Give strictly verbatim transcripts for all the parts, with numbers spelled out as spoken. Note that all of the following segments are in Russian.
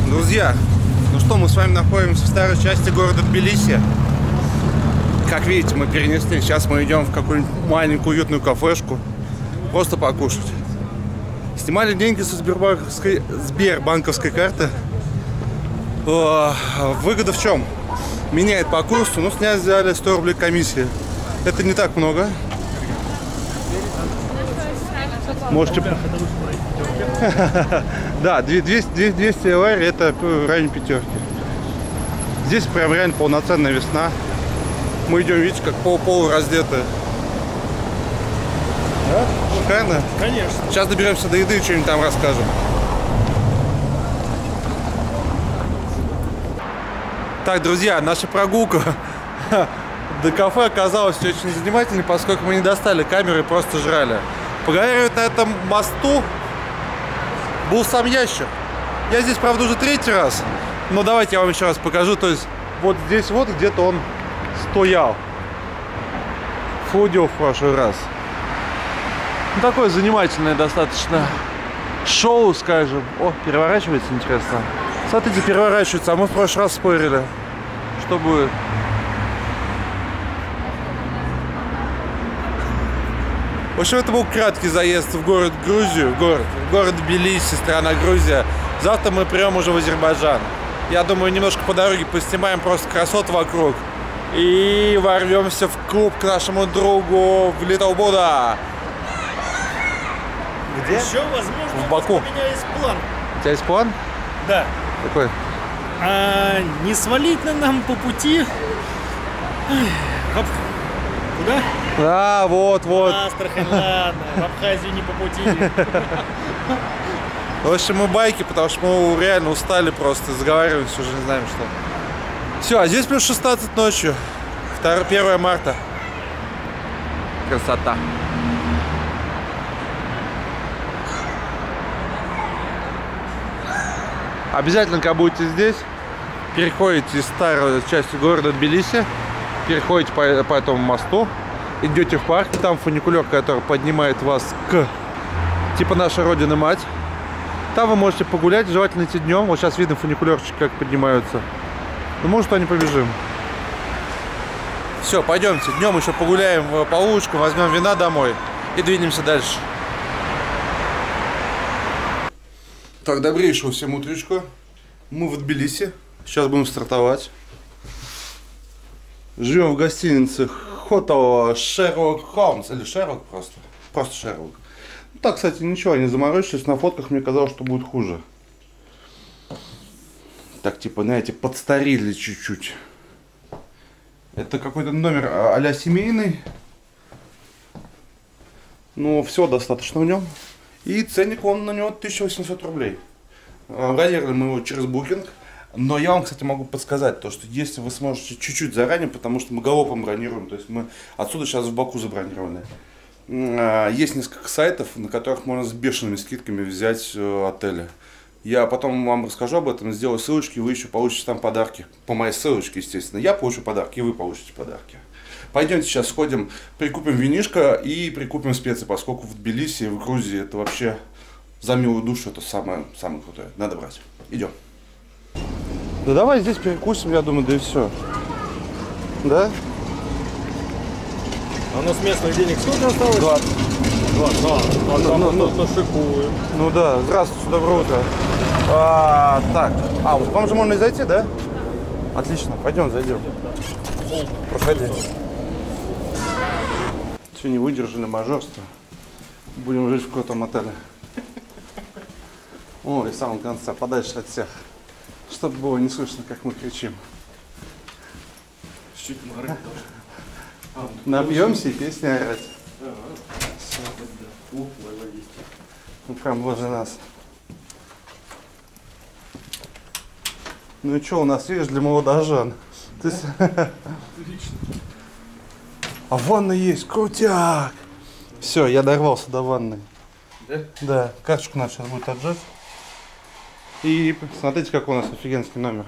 Друзья, ну что, мы с вами находимся в старой части города Тбилиси. Как видите, мы перенесли. Сейчас мы идем в какую-нибудь маленькую уютную кафешку. Просто покушать. Снимали деньги со сбербанковской, сбербанковской карты. О, выгода в чем? Меняет по курсу, но снять взяли сто рублей комиссии. Это не так много. Можете... Да, двести лари это в районе пятерки. Здесь прям реально полноценная весна. Мы идем, видите, как полураздетые. Да? Шикарно? Конечно. Сейчас доберемся до еды и что-нибудь там расскажем. Так, друзья, наша прогулка до кафе оказалась очень занимательной, поскольку мы не достали камеры и просто жрали. Поговаривают, на этом мосту был сам ящер. Я здесь, правда, уже третий раз, но давайте я вам еще раз покажу. То есть вот здесь вот где-то он стоял. Ходил в прошлый раз. Ну, такое занимательное достаточно шоу, скажем. О, переворачивается, интересно. Смотрите, переворачивается, а мы в прошлый раз спорили. Что будет? В общем, это был краткий заезд в город Грузию, в город, в город Тбилиси, страна Грузия. Завтра мы придем уже в Азербайджан. Я думаю, немножко по дороге поснимаем просто красот вокруг. И ворвемся в клуб к нашему другу в Little Buddha. Где? Еще, возможно, в Баку. У меня есть план. У тебя есть план? Да. Какой? А, не свалить на нам по пути. Хоп. Куда? А, вот, вот. Астрахань, ладно. В Абхазию не по пути. В общем, мы байки, потому что мы реально устали просто, заговариваемся, уже не знаем что. Все, а здесь плюс шестнадцать ночью. первое марта. Красота. Обязательно, когда будете здесь, переходите из старой части города Тбилиси, переходите по, по этому мосту, идете в парк, там фуникулер, который поднимает вас к, типа, нашей Родина-Мать. Там вы можете погулять, желательно идти днем. Вот сейчас видно фуникулерчик, как поднимаются. Ну, может, они побежим. Все, пойдемте. Днем еще погуляем по улочку, возьмем вина домой и двинемся дальше. Так, добрейшего всем утречка. Мы в Тбилиси. Сейчас будем стартовать. Живем в гостинице Hotel Sherlock Holmes. Или Sherlock просто. Просто Sherlock. Ну, так, кстати, ничего, они заморочились. На фотках мне казалось, что будет хуже. Так, типа, знаете, подстарили чуть-чуть. Это какой-то номер а-ля семейный. Но все достаточно в нем. И ценник он на него тысяча восемьсот рублей. Бронировали мы его через Booking. Но я вам, кстати, могу подсказать, то, что если вы сможете чуть-чуть заранее, потому что мы галопом бронируем, то есть мы отсюда сейчас в Баку забронированы. Есть несколько сайтов, на которых можно с бешеными скидками взять отели. Я потом вам расскажу об этом, сделаю ссылочки, вы еще получите там подарки. По моей ссылочке, естественно. Я получу подарки, и вы получите подарки. Пойдемте сейчас сходим, прикупим винишко и прикупим специи, поскольку в Тбилиси, в Грузии это вообще за милую душу, это самое, самое крутое. Надо брать. Идем. Да давай здесь перекусим, я думаю, да и все. Да? А у нас местных денег сколько осталось? двадцать. двадцать. А, ну, ну, ну, ну, шикуем. Ну да, здравствуйте, доброе утро. А, так, а вот вам же можно и зайти, да? Отлично, пойдем, зайдем. Проходи. Все, не выдержали мажорство. Будем жить в крутом отеле. О, и в самом конце, подальше от всех. Чтобы было не слышно, как мы кричим. Чуть морать тоже. Напьемся и песни орать. Ну прям возле нас. Ну и что у нас, видишь, для молодожан? Ты... А ванна есть, крутяк! Все, я дорвался до ванны. Да? Да, карточку надо сейчас будет отжать. И смотрите, какой у нас офигенский номер.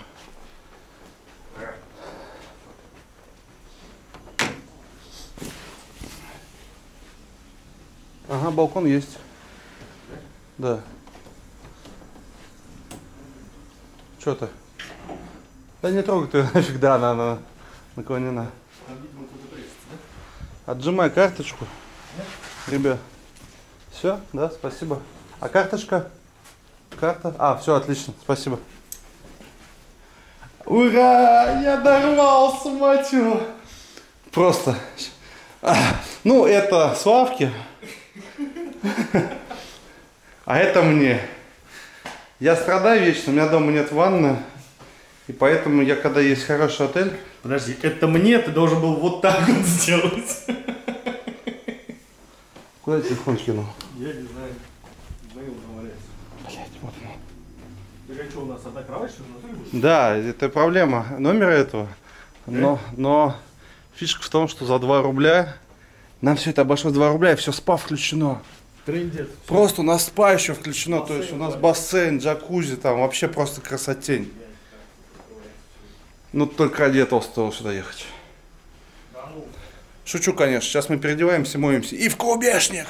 Ага, балкон есть. Да. Что ты? Да не трогай ты нафиг, да, она, она наклонена. Отжимай карточку. Ребят. Все, да, спасибо. А карточка? Карта? А, все, отлично, спасибо. Ура! Я дорвался, мать его! Просто. А, ну, это Славке. А это мне. Я страдаю вечно, у меня дома нет ванны. И поэтому я, когда есть хороший отель... Подожди, это мне ты должен был вот так вот сделать. Куда я телефон кинул? Я не знаю. Звонил, наваляется. Блять, вот он. Так а что, у нас одна кровать, что ли, внутри будет? Да, это проблема номера этого. Но, но фишка в том, что за два рубля нам все это обошлось два рубля, и все спа включено. Трындец. Просто у нас спа еще включено, Бассейн, то есть у нас да. бассейн, джакузи, там вообще просто красотень. Ну только ради этого стоило сюда ехать. Да ну. Шучу, конечно. Сейчас мы переодеваемся, моемся и в клубешник.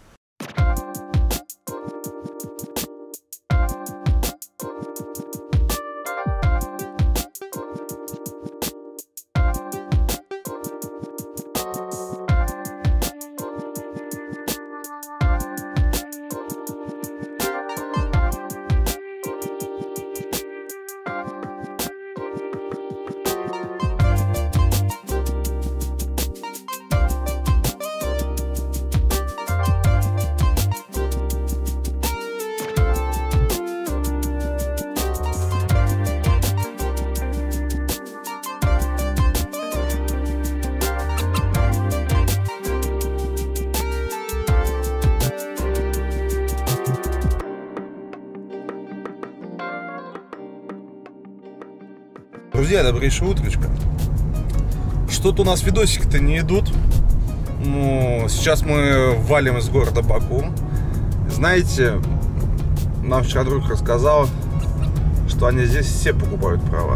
Друзья, добрейшее утречко. Что-то у нас видосики-то не идут. Ну, сейчас мы валим из города Баку. Знаете, нам вчера друг рассказал, что они здесь все покупают права.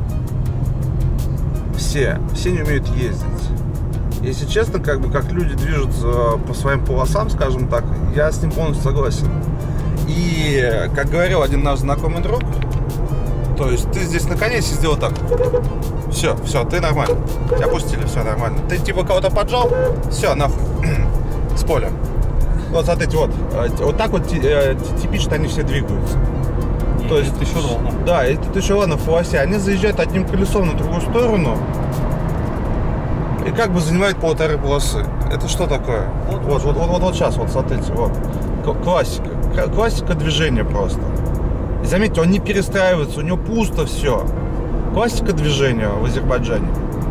Все. Все не умеют ездить. Если честно, как бы, как люди движутся по своим полосам, скажем так, я с ним полностью согласен. И, как говорил один наш знакомый друг, то есть ты здесь наконец сделал так. Все, все, ты нормально. Тебя пустили, все нормально. Ты типа кого-то поджал, все, нахуй. С поля. Вот смотрите, вот. Вот так вот типично они все двигаются. И то есть еще ладно. Да, и тут еще ладно в полосе. Они заезжают одним колесом на другую сторону и как бы занимают полторы полосы. Это что такое? Вот, вот, вот, вот, вот, вот сейчас, вот смотрите, вот. Классика. Классика движения просто. И заметьте, он не перестраивается, у него пусто все. Классика движения в Азербайджане.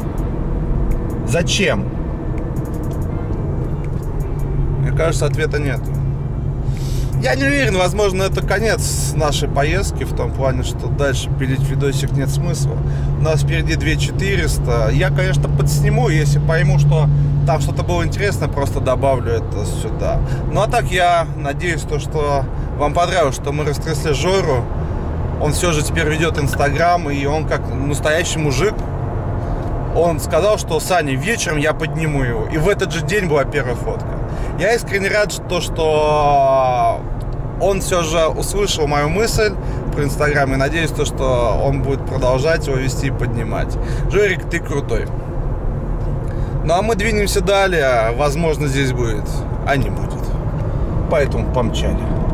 Зачем? Мне кажется, ответа нет. Я не уверен, возможно, это конец нашей поездки, в том плане, что дальше пилить видосик нет смысла. У нас впереди две тысячи четыреста. Я, конечно, подсниму, если пойму, что там что-то было интересно, просто добавлю это сюда. Ну а так я надеюсь, то, что вам понравилось, что мы растрясли Жору. Он все же теперь ведет Инстаграм, и он как настоящий мужик. Он сказал, что Саня, вечером я подниму его. И в этот же день была первая фотка. Я искренне рад, что, что он все же услышал мою мысль про Инстаграм. И надеюсь, то, что он будет продолжать его вести и поднимать. Жорик, ты крутой. Ну а мы двинемся далее. Возможно, здесь будет, а не будет. Поэтому помчали.